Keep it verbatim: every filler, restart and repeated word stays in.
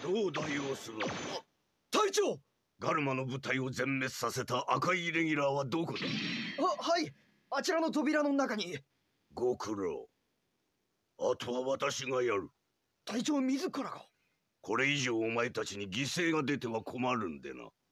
どうだ様子は。 隊長。 ガルマの部隊を全滅させた赤いイレギュラーはどこだ。 は、はい、あちらの扉の中に。 ご苦労。あとは私がやる。 隊長自らが。 これ以上お前たちに犠牲が出ては困るんでな。